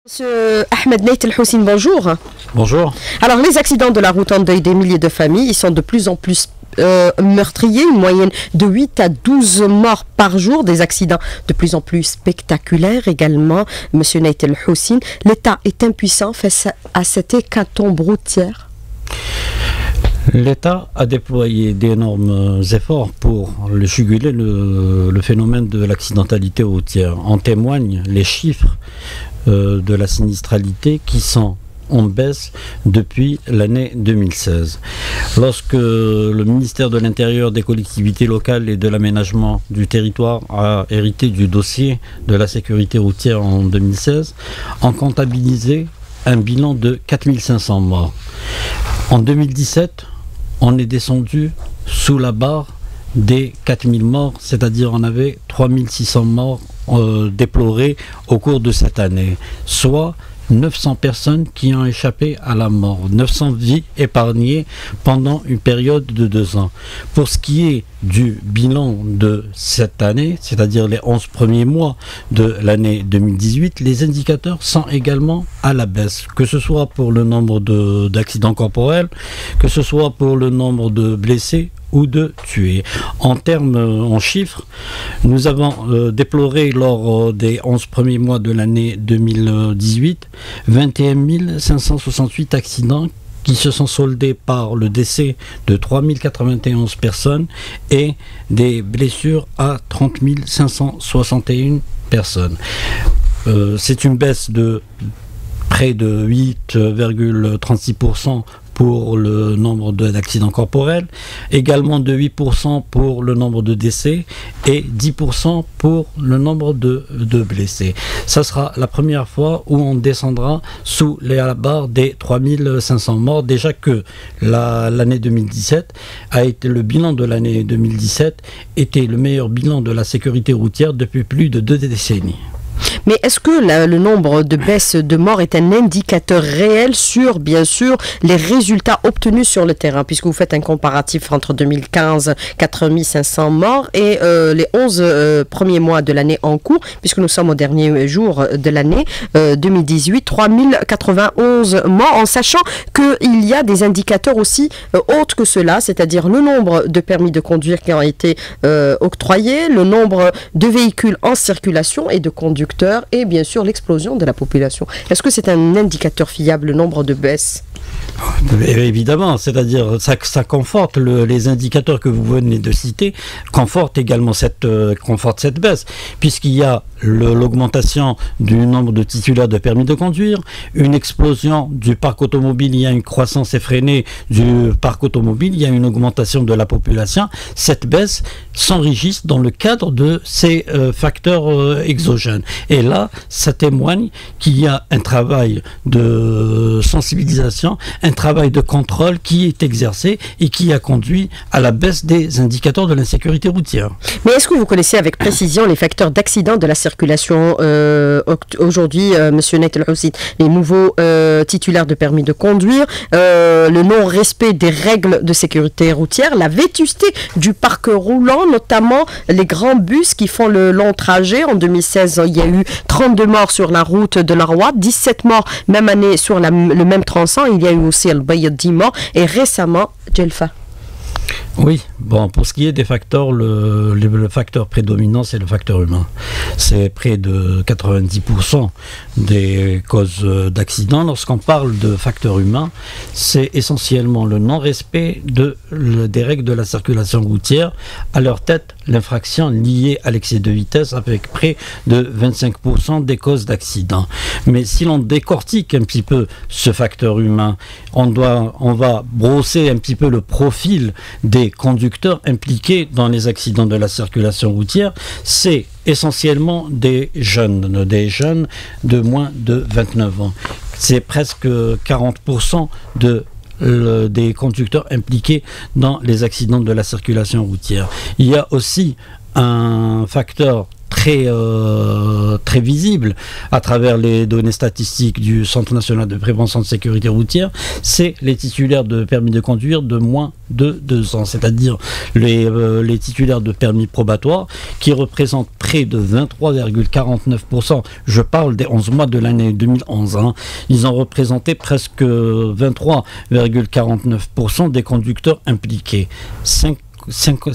Monsieur Ahmed Neit El Houssine, bonjour. Bonjour. Alors, les accidents de la route endeuillent des milliers de familles. Ils sont de plus en plus meurtriers, une moyenne de 8 à 12 morts par jour, des accidents de plus en plus spectaculaires également. Monsieur Neit El Houssine, l'État est impuissant face à cette hécatombe routière. L'État a déployé d'énormes efforts pour juguler le phénomène de l'accidentalité routière. En témoignent les chiffres de la sinistralité qui sont en baisse depuis l'année 2016. Lorsque le ministère de l'Intérieur, des collectivités locales et de l'aménagement du territoire a hérité du dossier de la sécurité routière en 2016, on comptabilisait un bilan de 4500 morts. En 2017, on est descendu sous la barre des 4000 morts, c'est-à-dire on avait 3600 morts déplorés au cours de cette année, soit 900 personnes qui ont échappé à la mort, 900 vies épargnées pendant une période de 2 ans. Pour ce qui est du bilan de cette année, c'est-à-dire les 11 premiers mois de l'année 2018, les indicateurs sont également à la baisse, que ce soit pour le nombre d'accidents corporels, que ce soit pour le nombre de blessés ou de tués. En chiffres, nous avons déploré lors des 11 premiers mois de l'année 2018 21 568 accidents qui se sont soldés par le décès de 3091 personnes et des blessures à 30 561 personnes. C'est une baisse de près de 8,36% pour le nombre d'accidents corporels, également de 8% pour le nombre de décès et 10% pour le nombre de blessés. Ça sera la première fois où on descendra sous la barre des 3500 morts. Déjà que l'année 2017 a été, le bilan de l'année 2017 était le meilleur bilan de la sécurité routière depuis plus de 2 décennies. Mais est-ce que le nombre de baisses de morts est un indicateur réel sur, bien sûr, les résultats obtenus sur le terrain, puisque vous faites un comparatif entre 2015, 4500 morts, et les 11 premiers mois de l'année en cours, puisque nous sommes au dernier jour de l'année 2018, 3091 morts, en sachant qu'il y a des indicateurs aussi autres que cela, c'est-à-dire le nombre de permis de conduire qui ont été octroyés, le nombre de véhicules en circulation et de conducteurs, et bien sûr l'explosion de la population. Est-ce que c'est un indicateur fiable, le nombre de baisses ? Évidemment, c'est-à-dire ça conforte les indicateurs que vous venez de citer, conforte également cette baisse, puisqu'il y a l'augmentation du nombre de titulaires de permis de conduire, une explosion du parc automobile, il y a une croissance effrénée du parc automobile, il y a une augmentation de la population. Cette baisse s'enrichisse dans le cadre de ces facteurs exogènes. Et là, ça témoigne qu'il y a un travail de sensibilisation, un travail de contrôle qui est exercé et qui a conduit à la baisse des indicateurs de l'insécurité routière. Mais est-ce que vous connaissez avec précision les facteurs d'accident de la circulation aujourd'hui, Monsieur Neit El Houssine, les nouveaux titulaires de permis de conduire, le non-respect des règles de sécurité routière, la vétusté du parc roulant, notamment les grands bus qui font le long trajet. En 2016, il y a eu 32 morts sur la route de la Roi, 17 morts même année sur le même tronçon. Il y a eu aussi Al-Bayad 10 morts et récemment Djelfa. Oui, bon, pour ce qui est des facteurs, le facteur prédominant, c'est le facteur humain. C'est près de 90% des causes d'accidents. Lorsqu'on parle de facteur humain, c'est essentiellement le non-respect des règles de la circulation routière. À leur tête, l'infraction liée à l'excès de vitesse avec près de 25% des causes d'accidents. Mais si l'on décortique un petit peu ce facteur humain, on va brosser un petit peu le profil des conducteurs impliqués dans les accidents de la circulation routière. C'est essentiellement des jeunes de moins de 29 ans. C'est presque 40% des conducteurs impliqués dans les accidents de la circulation routière. Il y a aussi un facteur très très visible à travers les données statistiques du Centre national de prévention de sécurité routière, c'est les titulaires de permis de conduire de moins de 2 ans, c'est-à-dire les titulaires de permis probatoires qui représentent près de 23,49%. Je parle des 11 mois de l'année 2011. Ils ont représenté presque 23,49% des conducteurs impliqués. 50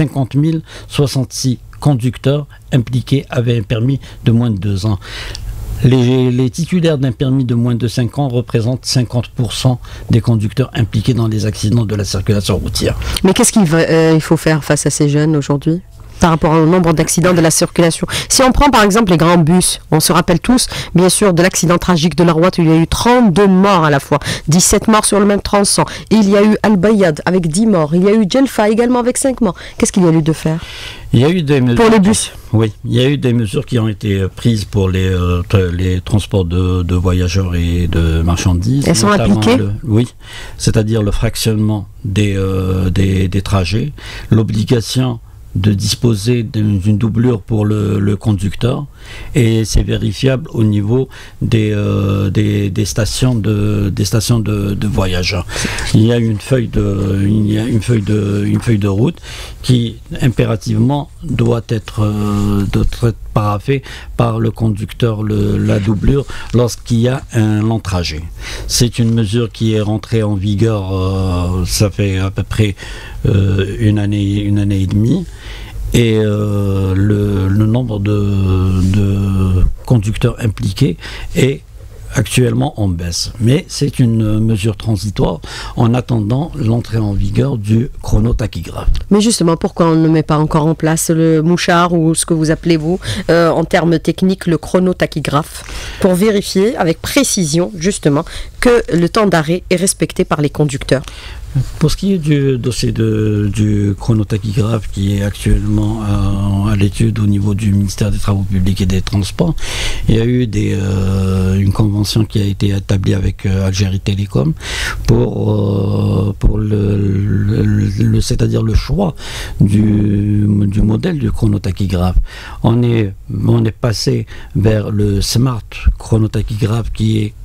066 conducteurs impliqués avaient un permis de moins de 2 ans. Les titulaires d'un permis de moins de 5 ans représentent 50% des conducteurs impliqués dans les accidents de la circulation routière. Mais qu'est-ce qu'il faut faire face à ces jeunes aujourd'hui par rapport au nombre d'accidents de la circulation? Si on prend par exemple les grands bus, on se rappelle tous bien sûr de l'accident tragique de la Route où il y a eu 32 morts à la fois, 17 morts sur le même tronçon. Il y a eu Al-Bayad avec 10 morts, il y a eu Djelfa également avec 5 morts. Qu'est-ce qu'il y a lieu de faire? Il y a eu des mesures pour les bus. Oui, il y a eu des mesures qui ont été prises pour les transports de voyageurs et de marchandises. Elles sont appliquées? Oui, c'est-à-dire le fractionnement des trajets, l'obligation de disposer d'une doublure pour le conducteur, et c'est vérifiable au niveau des stations de voyageurs. Il y a une feuille de route qui impérativement doit être paraphée par le conducteur, la doublure, lorsqu'il y a un long trajet. C'est une mesure qui est rentrée en vigueur, ça fait à peu près une année et demie. Et le nombre de conducteurs impliqués est actuellement en baisse. Mais c'est une mesure transitoire en attendant l'entrée en vigueur du chronotachygraphe. Mais justement, pourquoi on ne met pas encore en place le mouchard ou ce que vous appelez vous, en termes techniques, le chronotachygraphe, pour vérifier avec précision justement que le temps d'arrêt est respecté par les conducteurs? Pour ce qui est du dossier du chronotachygraphe qui est actuellement à l'étude au niveau du ministère des Travaux publics et des Transports, il y a eu une convention qui a été établie avec Algérie Télécom pour c'est-à-dire le choix du modèle du chronotachygraphe. On est passé vers le smart chronotachygraphe qui est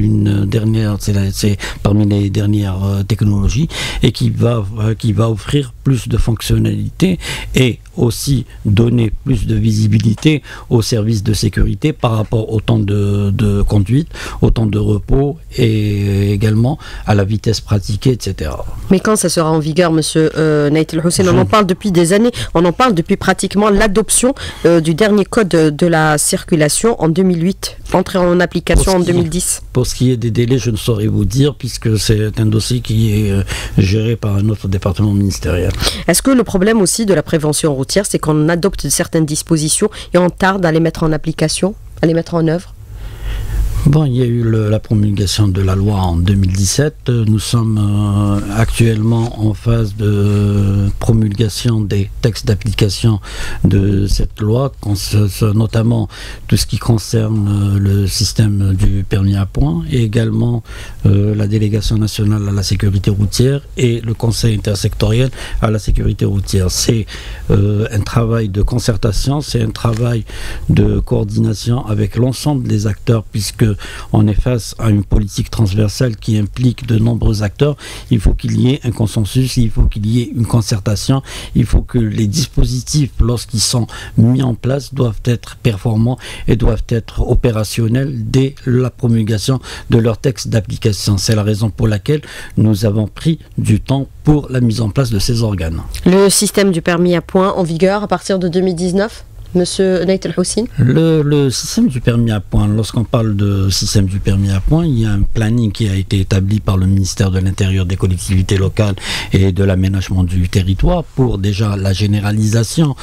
c'est parmi les dernières technologies et qui va offrir plus de fonctionnalités et aussi donner plus de visibilité aux services de sécurité par rapport au temps de conduite, au temps de repos et également à la vitesse pratiquée, etc. Mais quand ça sera en vigueur, monsieur Naït El Hussein? On en parle depuis des années, on en parle depuis pratiquement l'adoption du dernier code de la circulation en 2008, entré en application en 2010. Pour ce qui est des délais, je ne saurais vous dire puisque c'est un dossier qui est géré par un autre département ministériel. Est-ce que le problème aussi de la prévention routière, c'est qu'on adopte certaines dispositions et on tarde à les mettre en application, à les mettre en œuvre? Bon, il y a eu la promulgation de la loi en 2017. Nous sommes actuellement en phase de promulgation des textes d'application de cette loi, notamment tout ce qui concerne le système du permis à points et également la délégation nationale à la sécurité routière et le conseil intersectoriel à la sécurité routière. C'est un travail de concertation, c'est un travail de coordination avec l'ensemble des acteurs puisque on est face à une politique transversale qui implique de nombreux acteurs. Il faut qu'il y ait un consensus, il faut qu'il y ait une concertation, il faut que les dispositifs, lorsqu'ils sont mis en place, doivent être performants et doivent être opérationnels dès la promulgation de leur texte d'application. C'est la raison pour laquelle nous avons pris du temps pour la mise en place de ces organes. Le système du permis à points en vigueur à partir de 2019 ? Monsieur Naït El Hussein? Le système du permis à points, lorsqu'on parle de système du permis à points, il y a un planning qui a été établi par le ministère de l'Intérieur, des collectivités locales et de l'aménagement du territoire pour déjà la généralisation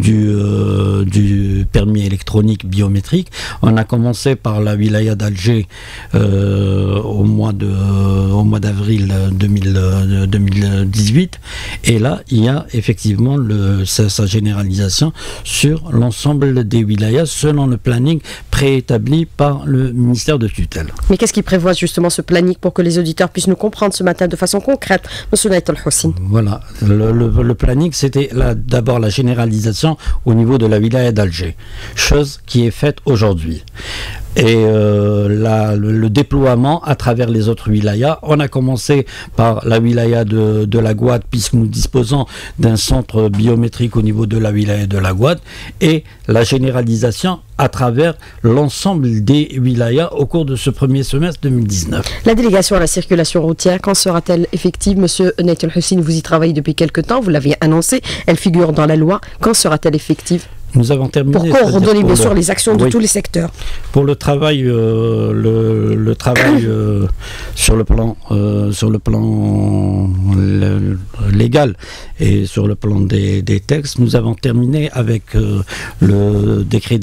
du permis électronique biométrique. On a commencé par la wilaya d'Alger au mois d'avril 2018 et là il y a effectivement sa généralisation sur l'ensemble des wilayas selon le planning préétabli par le ministère de tutelle. Mais qu'est-ce qui prévoit justement ce planning pour que les auditeurs puissent nous comprendre ce matin de façon concrète, M. Naït El-Hussein? Voilà, le planning, c'était d'abord la généralisation au niveau de la wilaya d'Alger, chose qui est faite aujourd'hui. Et le déploiement à travers les autres wilayas. On a commencé par la wilaya de la Gouade, puisque nous disposons d'un centre biométrique au niveau de la wilaya de la Gouade, et la généralisation à travers l'ensemble des wilayas au cours de ce premier semestre 2019. La délégation à la circulation routière, quand sera-t-elle effective? Monsieur Naït El-Hussein, vous y travaillez depuis quelque temps, vous l'aviez annoncé, elle figure dans la loi. Quand sera-t-elle effective? Nous avons terminé. Pour coordonner bien sûr les actions de tous les secteurs. Pour le travail, le travail sur le plan légal et sur le plan des textes, nous avons terminé avec le décret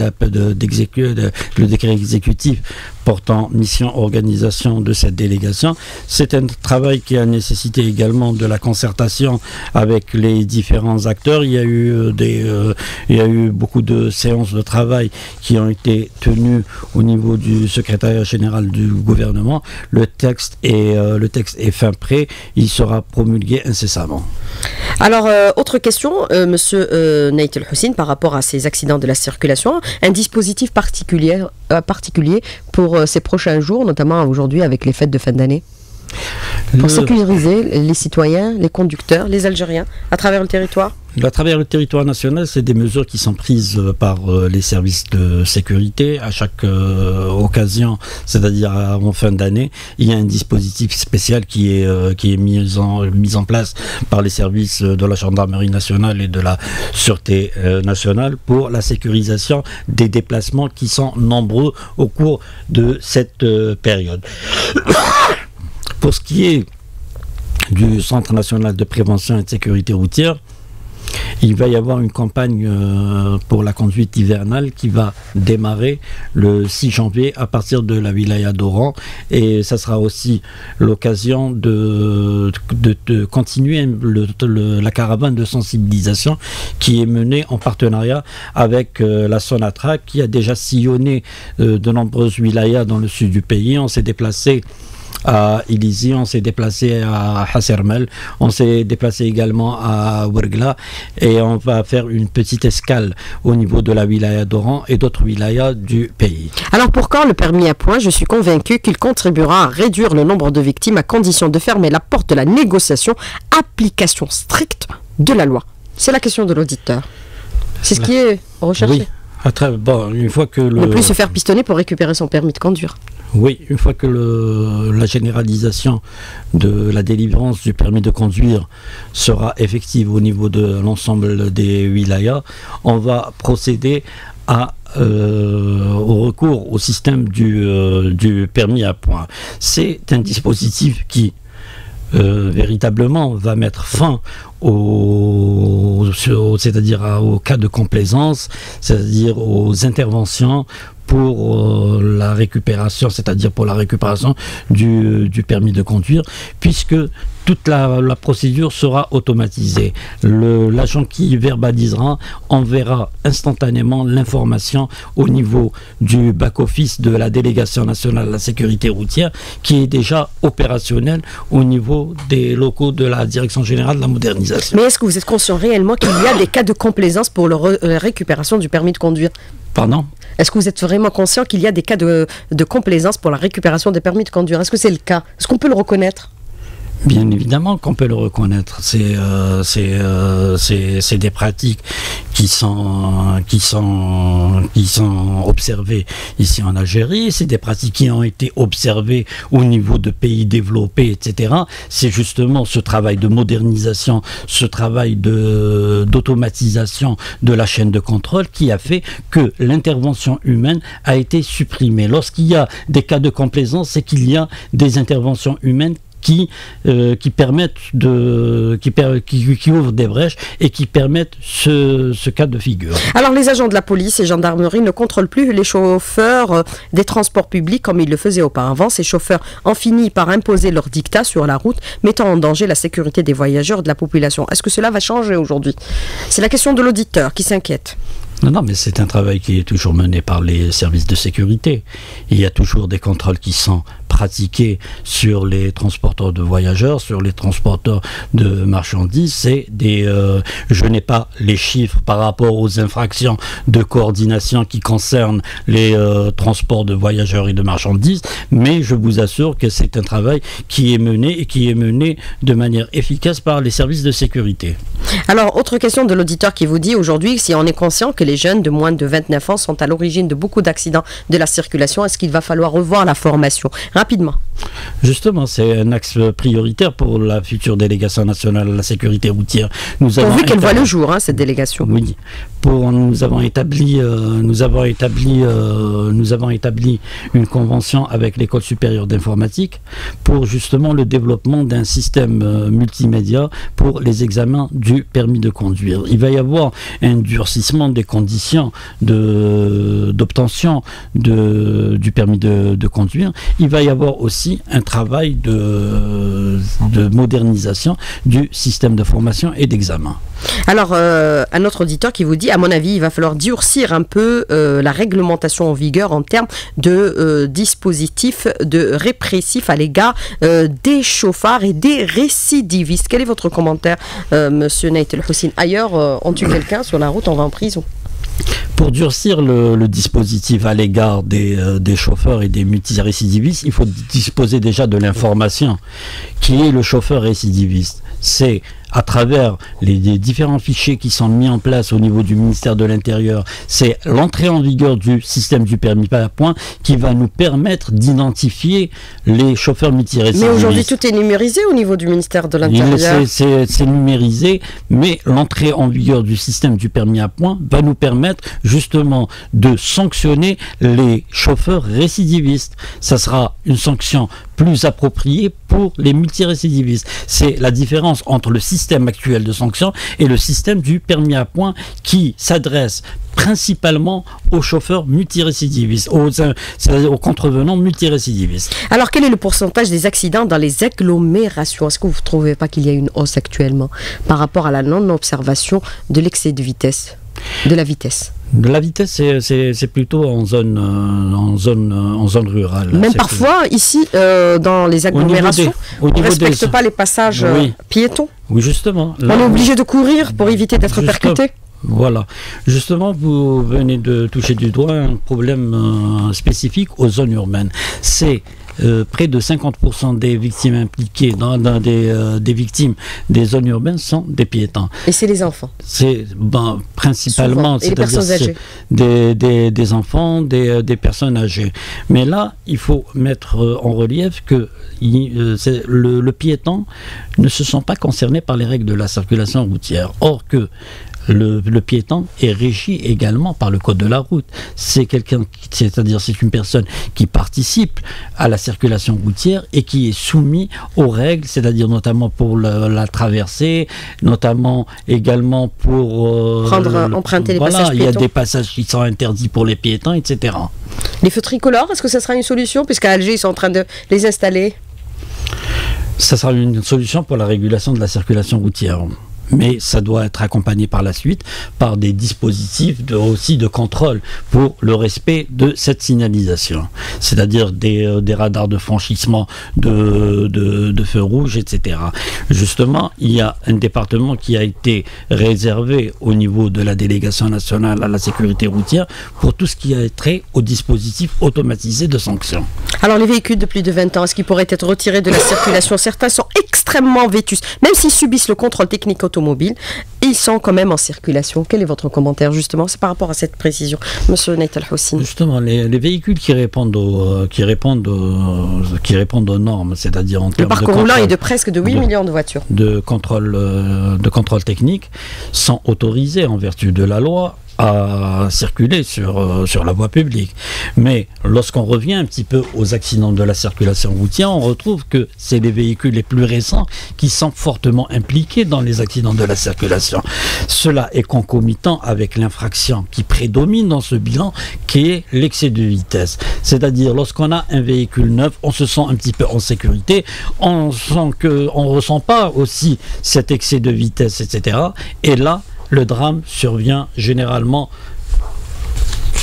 exécutif portant mission organisation de cette délégation. C'est un travail qui a nécessité également de la concertation avec les différents acteurs. Il y a eu beaucoup de séances de travail qui ont été tenues au niveau du secrétariat général du gouvernement. Le texte est fin prêt. Il sera promulgué incessamment. Alors, autre question, Monsieur Naït El-Hussein, par rapport à ces accidents de la circulation, un dispositif particulier pour ces prochains jours, notamment aujourd'hui avec les fêtes de fin d'année, pour sécuriser les citoyens, les conducteurs, les Algériens à travers le territoire? À travers le territoire national, c'est des mesures qui sont prises par les services de sécurité à chaque occasion, c'est-à-dire en fin d'année. Il y a un dispositif spécial qui est mis en place par les services de la gendarmerie nationale et de la sûreté nationale pour la sécurisation des déplacements qui sont nombreux au cours de cette période. Pour ce qui est du Centre national de prévention et de sécurité routière, il va y avoir une campagne pour la conduite hivernale qui va démarrer le 6 janvier à partir de la wilaya d'Oran, et ça sera aussi l'occasion de continuer la caravane de sensibilisation qui est menée en partenariat avec la Sonatra, qui a déjà sillonné de nombreuses wilayas dans le sud du pays. On s'est déplacé à Ilizi, on s'est déplacé à Hassermel, on s'est déplacé également à Ouergla, et on va faire une petite escale au niveau de la wilaya d'Oran et d'autres wilayas du pays. Alors pour quand le permis à points? Je suis convaincu qu'il contribuera à réduire le nombre de victimes à condition de fermer la porte de la négociation, application stricte de la loi. C'est la question de l'auditeur. C'est ce qui est recherché. Oui. Une fois que ne plus se faire pistonner pour récupérer son permis de conduire. Oui, une fois que la généralisation de la délivrance du permis de conduire sera effective au niveau de l'ensemble des wilayas, on va procéder au recours au système du permis à points. C'est un dispositif qui véritablement va mettre fin c'est-à-dire au cas de complaisance, c'est-à-dire aux interventions pour la récupération, c'est-à-dire pour la récupération du permis de conduire, puisque toute la procédure sera automatisée. L'agent qui verbalisera enverra instantanément l'information au niveau du back-office de la délégation nationale de la sécurité routière, qui est déjà opérationnel au niveau des locaux de la direction générale de la modernisation. Mais est-ce que vous êtes conscient réellement qu'il y a des cas de complaisance pour la récupération du permis de conduire? Pardon? Est-ce que vous êtes vraiment conscient qu'il y a des cas de complaisance pour la récupération des permis de conduire? Est-ce que c'est le cas? Est-ce qu'on peut le reconnaître? Bien évidemment qu'on peut le reconnaître. C'est des pratiques qui sont observées ici en Algérie. C'est des pratiques qui ont été observées au niveau de pays développés, etc. C'est justement ce travail de modernisation, ce travail d'automatisation de la chaîne de contrôle qui a fait que l'intervention humaine a été supprimée. Lorsqu'il y a des cas de complaisance, c'est qu'il y a des interventions humaines qui permettent qui ouvrent des brèches et qui permettent ce cas de figure. Alors les agents de la police et gendarmerie ne contrôlent plus les chauffeurs des transports publics comme ils le faisaient auparavant. Ces chauffeurs ont fini par imposer leur dictat sur la route, mettant en danger la sécurité des voyageurs et de la population. Est-ce que cela va changer aujourd'hui? C'est la question de l'auditeur qui s'inquiète. Non, mais c'est un travail qui est toujours mené par les services de sécurité. Il y a toujours des contrôles qui sont pratiqués sur les transporteurs de voyageurs, sur les transporteurs de marchandises. Je n'ai pas les chiffres par rapport aux infractions de coordination qui concernent les transports de voyageurs et de marchandises, mais je vous assure que c'est un travail qui est mené et qui est mené de manière efficace par les services de sécurité. Alors, autre question de l'auditeur qui vous dit aujourd'hui, si on est conscient que les jeunes de moins de 29 ans sont à l'origine de beaucoup d'accidents de la circulation, est-ce qu'il va falloir revoir la formation? Rapidement. Justement, c'est un axe prioritaire pour la future délégation nationale à la sécurité routière. Pourvu qu'elle voit le jour, cette délégation. Oui. Nous avons établi une convention avec l'École supérieure d'informatique pour justement le développement d'un système multimédia pour les examens du permis de conduire. Il va y avoir un durcissement des conditions d'obtention du permis de conduire. Il va y avoir aussi un travail de modernisation du système de formation et d'examen. Alors, un autre auditeur qui vous dit, à mon avis, il va falloir durcir un peu la réglementation en vigueur en termes de dispositifs répressifs à l'égard des chauffards et des récidivistes. Quel est votre commentaire, monsieur Naït El Houssine? Ailleurs, on tue quelqu'un sur la route, on va en prison. Pour durcir le dispositif à l'égard des chauffeurs et des multirécidivistes, il faut disposer déjà de l'information. Qui est le chauffeur récidiviste? C'est à travers les différents fichiers qui sont mis en place au niveau du ministère de l'Intérieur, c'est l'entrée en vigueur du système du permis à points qui va nous permettre d'identifier les chauffeurs multirécidivistes. Mais aujourd'hui, tout est numérisé au niveau du ministère de l'Intérieur. C'est numérisé, mais l'entrée en vigueur du système du permis à points va nous permettre justement de sanctionner les chauffeurs récidivistes. Ça sera une sanction plus appropriée pour les multirécidivistes. C'est la différence entre le système actuel de sanctions et le système du permis à points qui s'adresse principalement aux chauffeurs multirécidivistes, c'est-à-dire aux contrevenants multirécidivistes. Alors, quel est le pourcentage des accidents dans les agglomérations? Est-ce que vous ne trouvez pas qu'il y a une hausse actuellement par rapport à la non-observation de l'excès de vitesse, de la vitesse? De la vitesse, c'est plutôt en zone rurale. Même parfois, ici, dans les agglomérations, on ne respecte pas les passages piétons. Oui, justement. Là, on est obligé de courir pour éviter d'être percuté. Voilà. Justement, vous venez de toucher du doigt un problème spécifique aux zones urbaines. C'est près de 50% des victimes impliquées des victimes des zones urbaines sont des piétons. Et c'est les enfants? C'est principalement, et les personnes âgées. Des enfants, des personnes âgées. Mais là, il faut mettre en relief que le piéton ne se sent pas concerné par les règles de la circulation routière. Or que le piéton est régi également par le code de la route. C'est une personne qui participe à la circulation routière et qui est soumis aux règles, c'est-à-dire notamment pour la traversée, notamment également pour emprunter les passages piétons. Il y a des passages qui sont interdits pour les piétons, etc. Les feux tricolores, est-ce que ça sera une solution, puisqu'à Alger ils sont en train de les installer? Ça sera une solution pour la régulation de la circulation routière. Mais ça doit être accompagné par la suite par des dispositifs aussi de contrôle pour le respect de cette signalisation. C'est-à-dire des radars de franchissement de feux rouges, etc. Justement, il y a un département qui a été réservé au niveau de la délégation nationale à la sécurité routière pour tout ce qui a trait au dispositif automatisé de sanctions. Alors les véhicules de plus de 20 ans, est-ce qu'ils pourraient être retirés de la circulation? Certains sont extrêmement vétustes, même s'ils subissent le contrôle technique automobile, ils sont quand même en circulation. Quel est votre commentaire justement? C'est par rapport à cette précision, monsieur Naït El Houssine. Justement, les véhicules qui répondent aux normes, c'est-à-dire en termes de parcours roulant est de presque 8 millions de voitures. De contrôle technique sont autorisés en vertu de la loi à circuler sur la voie publique. Mais lorsqu'on revient un petit peu aux accidents de la circulation routière, on retrouve que c'est les véhicules les plus récents qui sont fortement impliqués dans les accidents de la circulation. Cela est concomitant avec l'infraction qui prédomine dans ce bilan, qui est l'excès de vitesse. C'est-à-dire, lorsqu'on a un véhicule neuf, on se sent un petit peu en sécurité, on ressent pas aussi cet excès de vitesse, etc. Et là, le drame survient généralement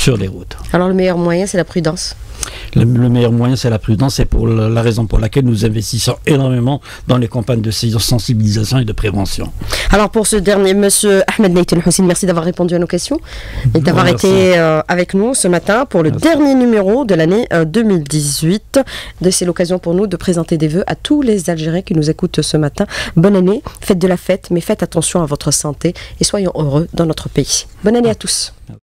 sur les routes. Alors le meilleur moyen, c'est la prudence. Le meilleur moyen, c'est la prudence, c'est pour la raison pour laquelle nous investissons énormément dans les campagnes de sensibilisation et de prévention. Alors pour ce dernier, Monsieur Ahmed Nayten Houssine, merci d'avoir répondu à nos questions et d'avoir été avec nous ce matin pour le dernier numéro de l'année 2018. C'est l'occasion pour nous de présenter des vœux à tous les Algériens qui nous écoutent ce matin. Bonne année, faites de la fête, mais faites attention à votre santé et soyons heureux dans notre pays. Bonne année à tous.